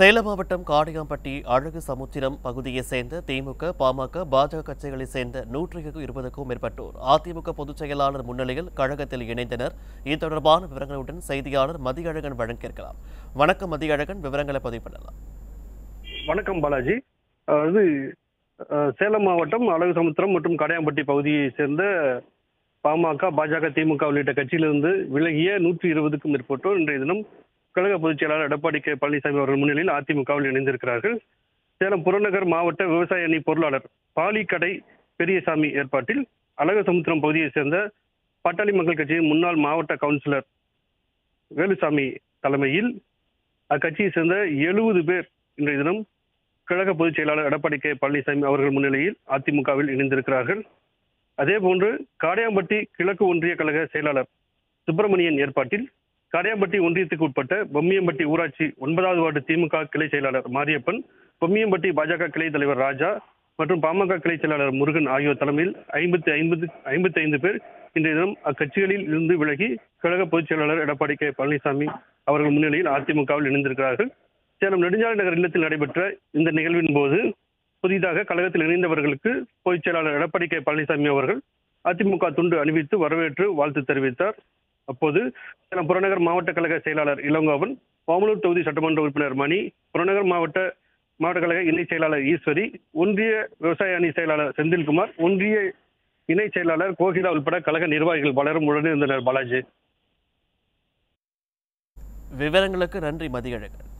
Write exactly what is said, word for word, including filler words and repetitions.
சேலம் மாவட்டம் காடியாம்பட்டி அழகு சமுத்திரம் பகுதியைச் சேர்ந்த திமுக, பாமக, பாஜக கட்சிகளைச் சேர்ந்த நூற்றுக்கு இருபதுக்கும் மேற்பட்டோர் அதிமுக பொதுச் செயலாளர் முன்னிலையில் கழகத்தில் இணைந்தனர். இது தொடர்பான விவரங்களுடன் செய்தியாளர் மதியழகன் வழங்கியிருக்கலாம். வணக்கம் மதியழகன், விவரங்களை பதிவு பண்ணலாம். வணக்கம் பாலாஜி. அதாவது சேலம் மாவட்டம் அழகு சமுத்திரம் மற்றும் காடையாம்பட்டி பகுதியை சேர்ந்த பாமக, பாஜக, திமுக உள்ளிட்ட கட்சியிலிருந்து விலகிய நூற்றி இருபதுக்கும் மேற்பட்டோர் இன்றைய தினம் கழக பொதுச் செயலாளர் எடப்பாடி கே பழனிசாமி அவர்கள் முன்னிலையில் அதிமுகவில் இணைந்திருக்கிறார்கள். சேலம் புறநகர் மாவட்ட விவசாய அணி பொருளாளர் பாலிக்கடை பெரியசாமி ஏற்பாட்டில் அழகு சமுத்திரம் பகுதியைச் சேர்ந்த பாட்டாளி மக்கள் கட்சியின் முன்னாள் மாவட்ட கவுன்சிலர் வேலுசாமி தலைமையில் அக்கட்சியை சேர்ந்த எழுபது பேர் இன்றைய தினம் கழக பொதுச் செயலாளர் எடப்பாடி கே பழனிசாமி அவர்கள் முன்னிலையில் அதிமுகவில் இணைந்திருக்கிறார்கள். அதேபோன்று காடையாம்பட்டி கிழக்கு ஒன்றிய கழக செயலாளர் சுப்பிரமணியன் ஏற்பாட்டில் காடையாம்பட்டி ஒன்றியத்துக்கு உட்பட்ட பொம்மியம்பட்டி ஊராட்சி ஒன்பதாவது வார்டு திமுக கிளை செயலாளர் மாரியப்பன், பொம்மியம்பட்டி பாஜக கிளை தலைவர் ராஜா மற்றும் பாமக கிளை செயலாளர் முருகன் ஆகியோர் தலைமையில் ஐம்பத்தி ஐம்பது ஐம்பத்தி ஐந்து பேர் இன்றைய தினம் அக்கட்சிகளில் இருந்து விலகி கழக பொதுச் செயலாளர் எடப்பாடி கே பழனிசாமி அவர்கள் முன்னிலையில் அதிமுகவில் இணைந்திருக்கிறார்கள். சேலம் நெடுஞ்சாலை நகர் இல்லத்தில் நடைபெற்ற இந்த நிகழ்வின் போது புதிதாக கழகத்தில் இணைந்தவர்களுக்கு பொதுச் செயலாளர் எடப்பாடி கே பழனிசாமி அவர்கள் அதிமுக துண்டு அணிவித்து வரவேற்று வாழ்த்து தெரிவித்தார். அப்போது சேலம் புறநகர் மாவட்ட கழக செயலாளர் இளங்கோவன், ஓமலூர் தொகுதி சட்டமன்ற உறுப்பினர் மணி, புறநகர் மாவட்ட மாவட்ட கழக இணை செயலாளர் ஈஸ்வரி, ஒன்றிய விவசாய அணி செயலாளர் செந்தில்குமார், ஒன்றிய இணை செயலாளர் கோகிலா உட்பட கழக நிர்வாகிகள் பலரும் உடனிருந்தனர். பாலாஜி, விவரங்களுக்கு நன்றி மதியழகன்.